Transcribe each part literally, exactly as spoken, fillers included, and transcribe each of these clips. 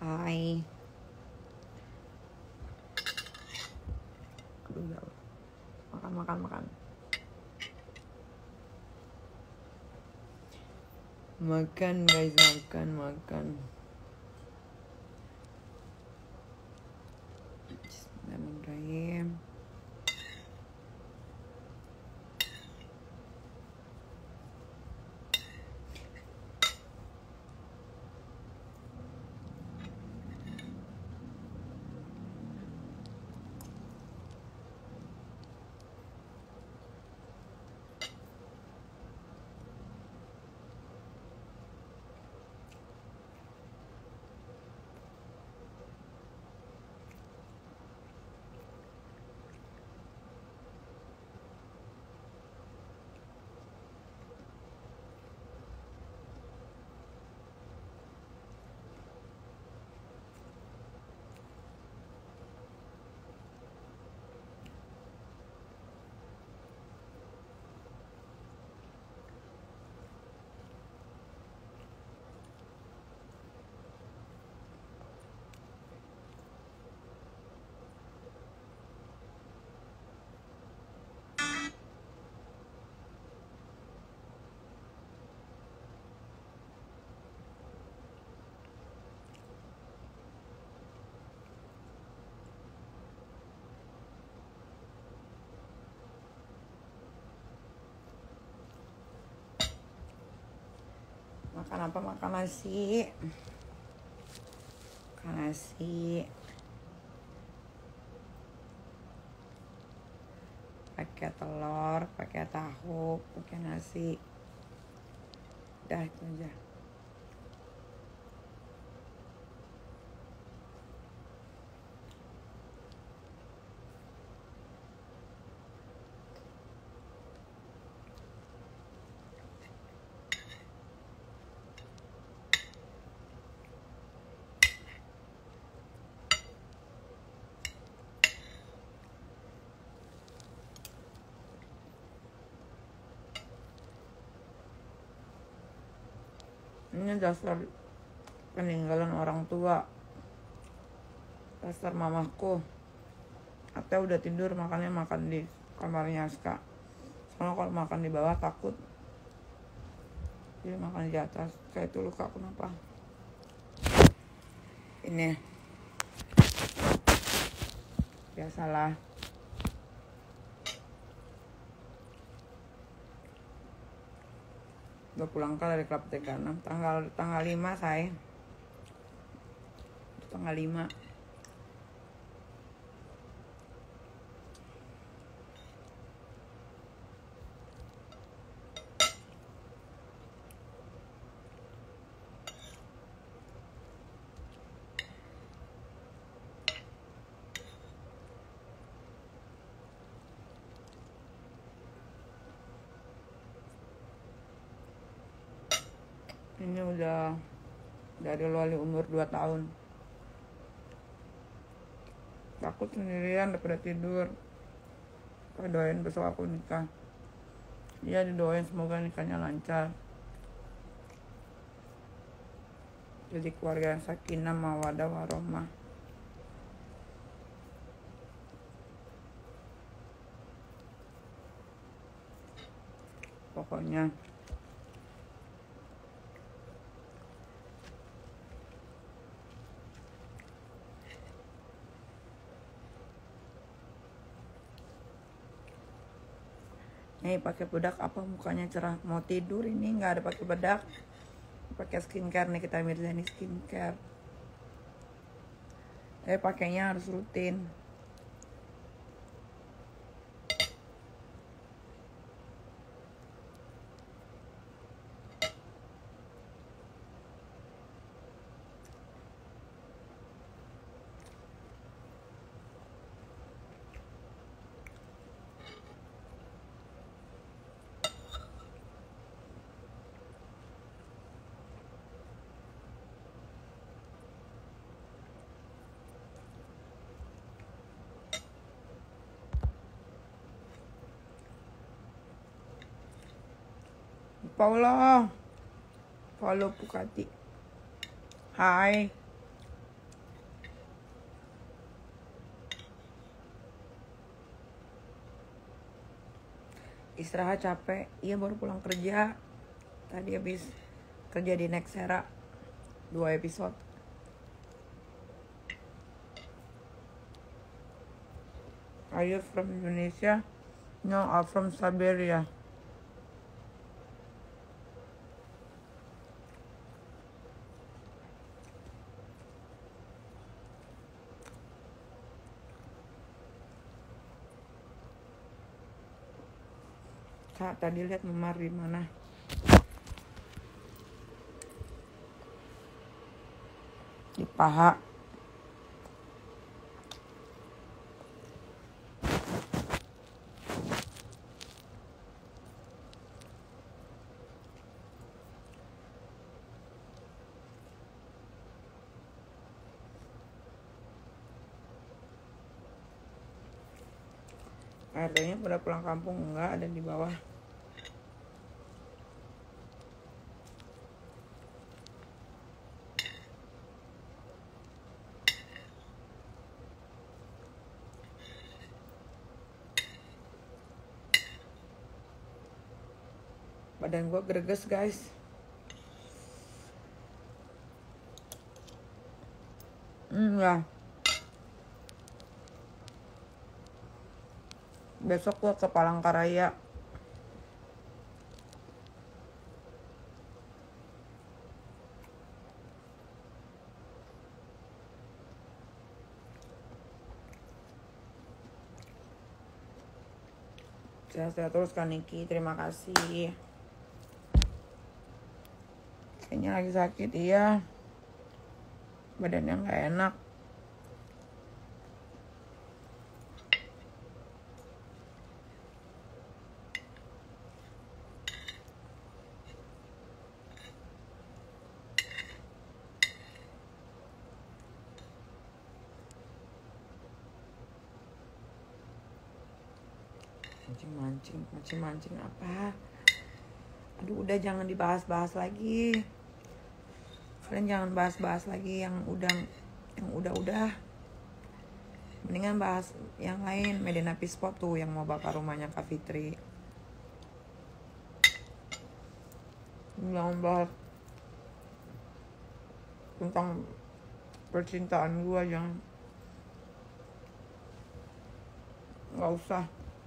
Hai. Aduh, ya. Makan, makan, makan. Makan guys, makan, makan. Bismillahirrahmanirrahim. Makan apa? Makan nasi. Makan nasi. Pakai telur, pakai tahu, pakai nasi. Udah itu aja. Ini dasar peninggalan orang tua, dasar mamaku. Ate udah tidur, makannya makan di kamarnya Aska. Soalnya kalau makan di bawah takut, jadi makan di atas. Kayak itu luka kenapa? Ini biasalah. Udah pulang ke dari Klub tiga puluh enam tanggal tanggal lima saya. Tanggal lima. Ini udah dari Loli umur dua tahun. Takut sendirian daripada tidur. Aku doain besok aku nikah. Iya, didoain semoga nikahnya lancar. Jadi keluarga yang sakinah mawaddah warahmah. Pokoknya nih pakai bedak apa mukanya cerah, mau tidur ini nggak ada pakai bedak, pakai skincare nih, kita Mirzani skincare. Eh pakainya harus rutin. Paula, follow Pukati. Hai. istirahat capek. Iya baru pulang kerja. Tadi habis kerja di Nexera dua episode. Are you from Indonesia? No, I'm from Siberia. Kak, tadi lihat memar di mana? Di paha. Harganya pada pulang kampung enggak, ada di bawah. Badan gue greges guys. Hmm ya. Besok gue ke Palangkaraya. Sehat-sehat terus kan Niki, terima kasih. Kayaknya lagi sakit, iya. Badannya nggak enak. Mancing-mancing, mancing-mancing apa? Aduh, udah jangan dibahas-bahas lagi. Kalian jangan bahas-bahas lagi yang udah yang udah-udah. Mendingan bahas yang lain. Medan Apispot tuh yang mau bakar rumahnya Kak Fitri. Jangan bahas tentang percintaan gua, jangan. Nggak usah.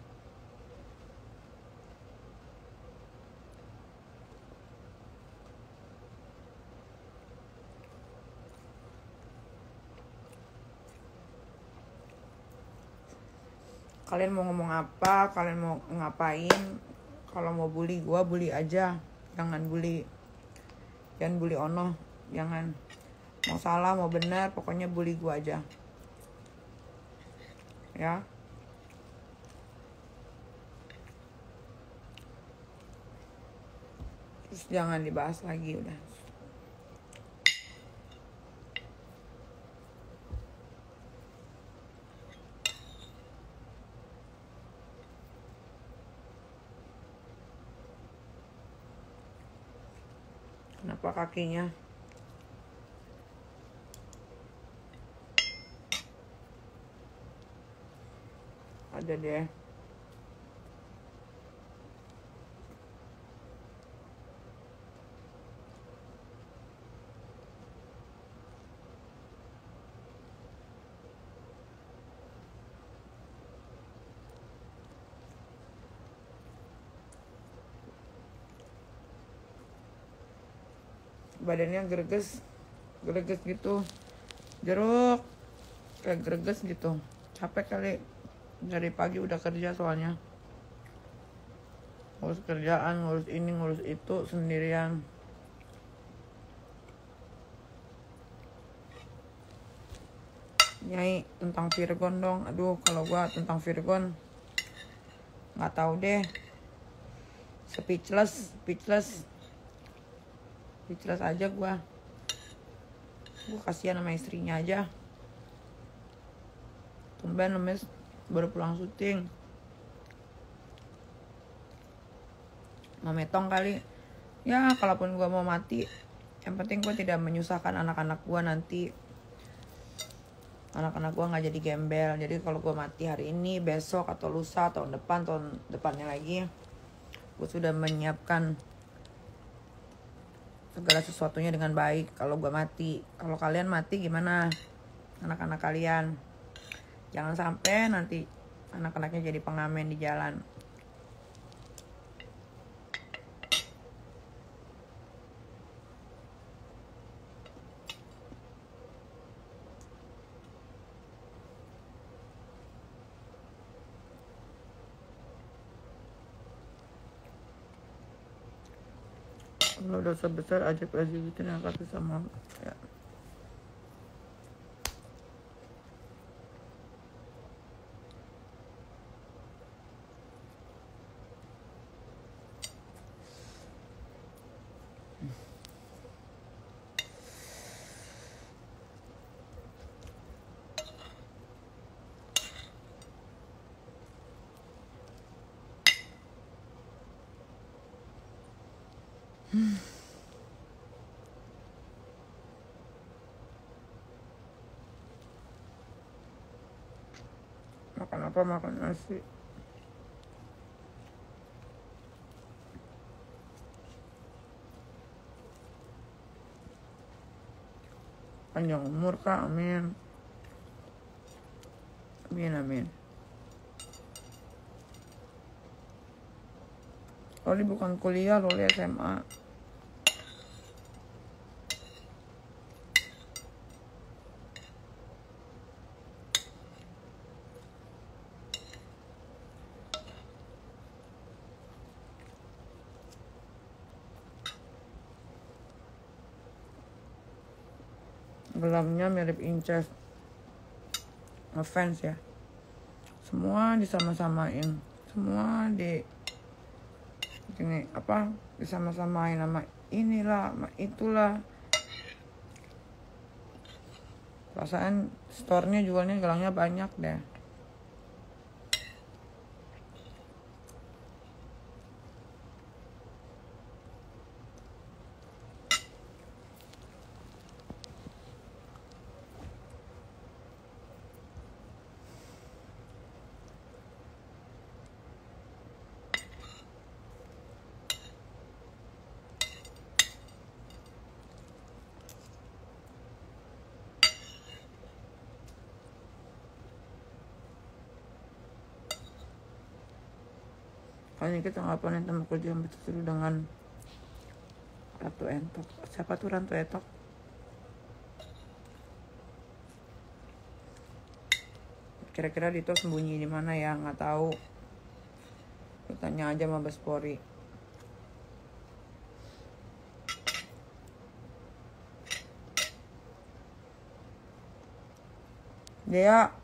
Kalian mau ngomong apa, kalian mau ngapain, kalau mau bully gua bully aja, jangan bully jangan bully Ono, jangan. Mau salah mau benar pokoknya bully gua aja ya. Terus jangan dibahas lagi udah. Kenapa kakinya? Ada deh. Badannya greges greges gitu, jeruk kayak greges gitu, capek kali dari pagi udah kerja soalnya, ngurus kerjaan, ngurus ini ngurus itu sendirian. Nyai tentang Virgon dong. Aduh kalau gua tentang Virgon nggak tahu deh, speechless speechless speechless aja gua. Gua kasihan sama istrinya aja. Tumben lemes baru pulang syuting. Mametong kali. Ya kalaupun gua mau mati, yang penting gua tidak menyusahkan anak-anak gua nanti. Anak-anak gua nggak jadi gembel. Jadi kalau gua mati hari ini, besok atau lusa atau tahun depan, tahun depannya lagi, gue sudah menyiapkan segala sesuatunya dengan baik. Kalau gue mati, kalau kalian mati gimana anak-anak kalian? Jangan sampai nanti anak-anaknya jadi pengamen di jalan. Kalau dosa besar ajak aja gitu angkat sama ya. Hmm. Makan apa? Makan nasi. Panjang umur kak, amin. Amin amin. Loli bukan kuliah, Loli S M A. Gelamnya mirip Inces. Ngefans ya. Semua disama-samain. Semua di gini apa? Disama-samain sama inilah, sama itulah. Perasaan store-nya jualnya gelangnya banyak deh. Kali ini kita ngapain temu kerja betul dengan Ratu Entok. Siapa tuh Ratu Entok? Kira-kira Dito sembunyi di mana ya? Nggak tahu. Tanya aja sama Baspori. Dia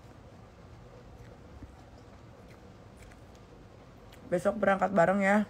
besok berangkat bareng ya.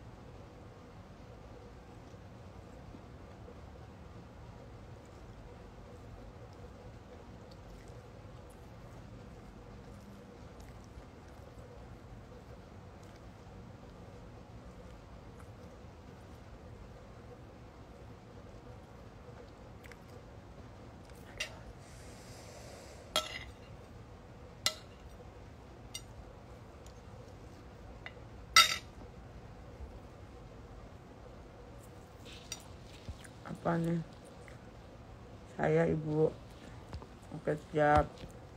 Apa nih? Saya ibu. Oke siap.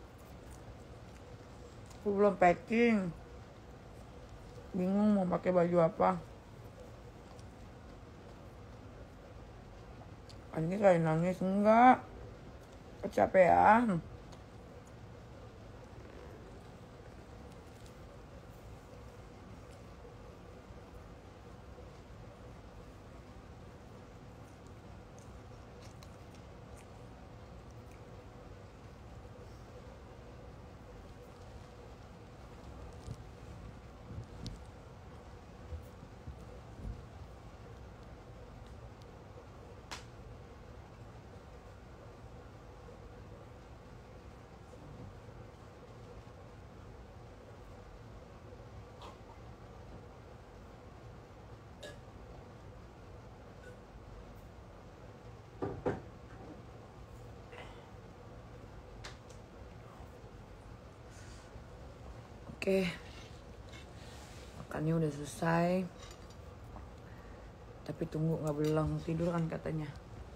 Aku belum packing. Bingung mau pakai baju apa. Ini kayak nangis enggak? Kecapean. Oke. Makannya udah selesai. Tapi tunggu gak boleh langsung tidur kan katanya.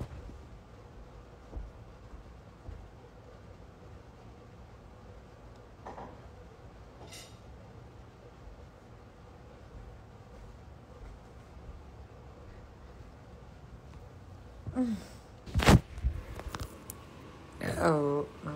Mm. Oh, maaf.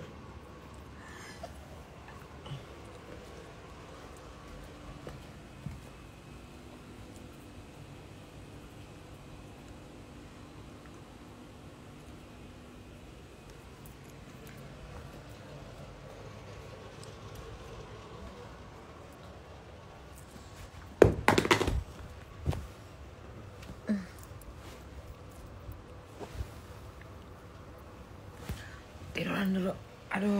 Tiduran dulu. Aduh.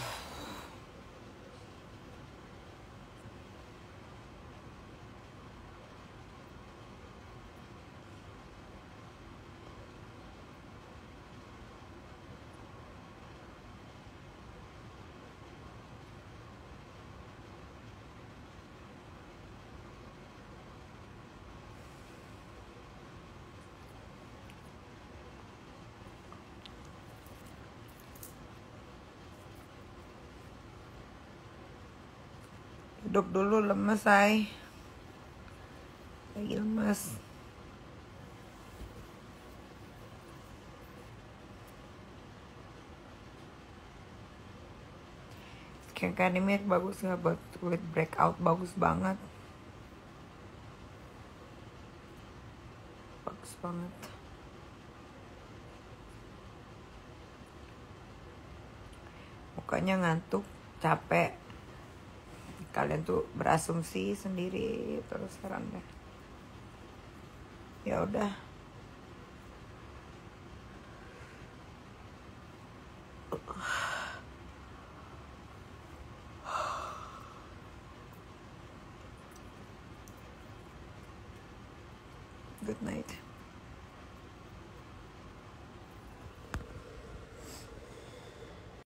Duduk dulu, lemes say. Lagi lemes. Skincare ini bagus nggak buat kulit breakout? Bagus banget. Bagus banget. Mukanya ngantuk, capek. Kalian tuh berasumsi sendiri terus sekarang deh. Ya udah. Good night.